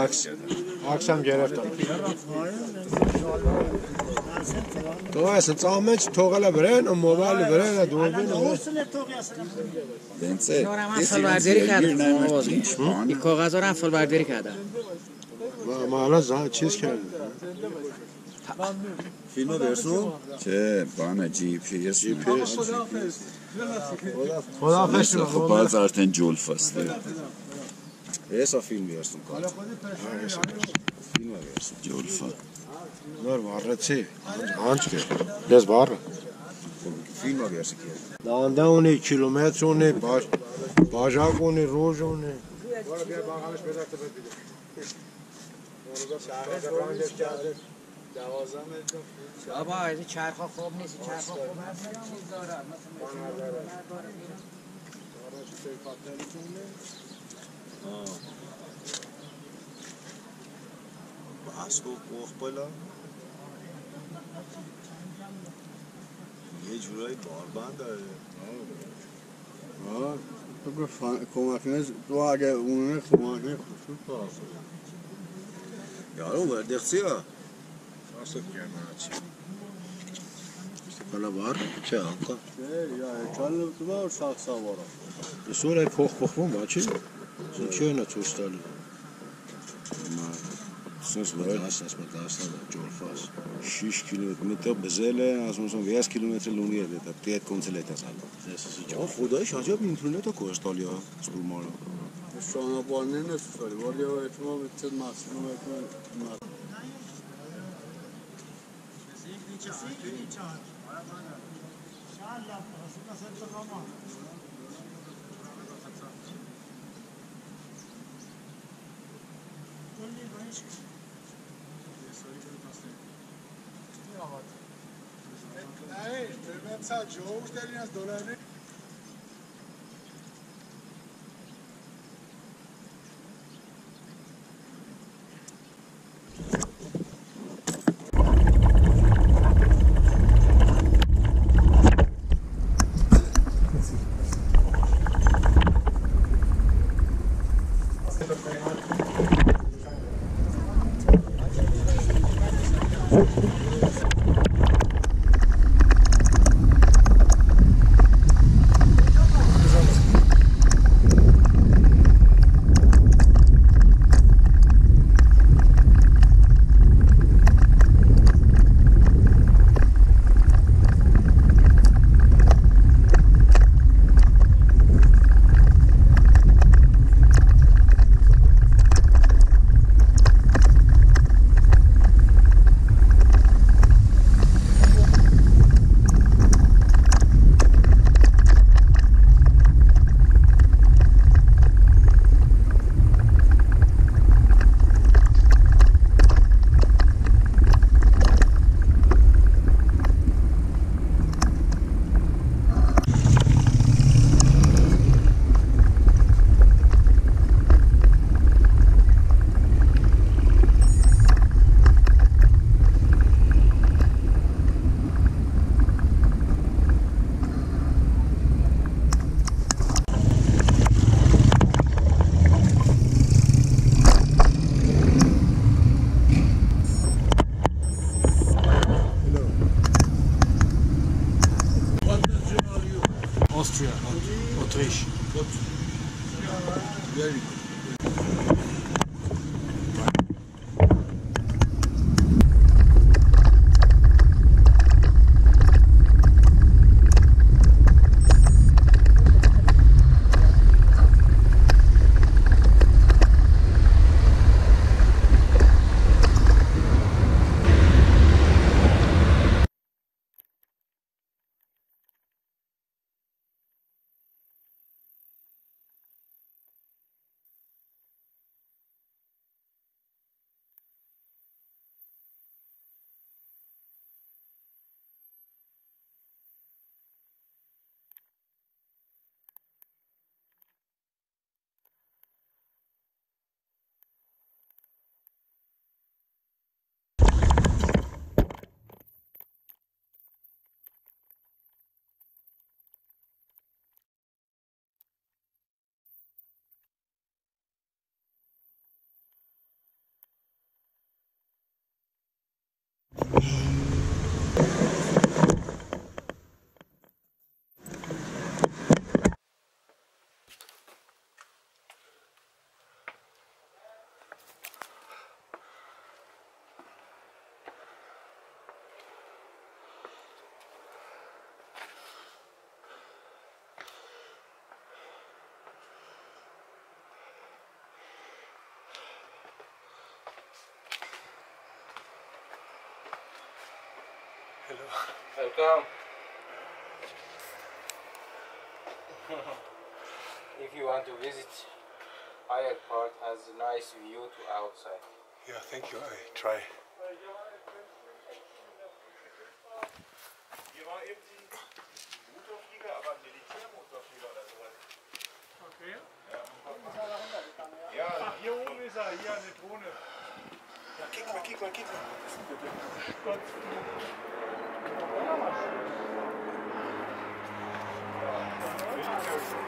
عکس هم گرفتم تو اصلا تامج توغلا برن و موبایل برن دوربین اینا هم فال برداری کردم این کاغذ ها هم فال برداری کردم ما الان چیز کردیم فیلم برسون چه بانه جی پی اس خداحافظ خب باز ارتن جول فسته ایسا فیلم برسون فیلم برسون جول فا نور باره چی؟ آنچ که دست باره فیلم برسون که دانده اونی کیلومتر اونی باجاک اونی روز اونی بابا این چرخا خوب نیست چرخا خوب هست اسب و کوخ بالا یه جورایی باربند داره کمک نیست تو اگه اونه کمک نیست یارو وردخسی ها فاسد گرمه چی کلا بار چه آنکا یا چند تو بار شخص آوارا سوره پخ با چی؟ چه اینا توش داری؟ Sinds we daar staan, Jolfas. 6 kilometer bezelen, als we zo'n 10 kilometer lonen, dat tijd komt te letten zijn. Ja, خدایش عجب اینترنت کو استالیا اسپول مالا. شما بانه نسواری ولی اتمام چه مسئله میکنه. Austria, Autriche. Very good. Hello. Welcome. If you want to visit, higher part has a nice view to outside. Yeah, thank you. I try. Hier war eben ein Motorflieger, aber ein Militärmotorflieger oder sowas. Okay. Ja, hier oben ist er, hier eine Drohne. Ja, kick mal. Ja,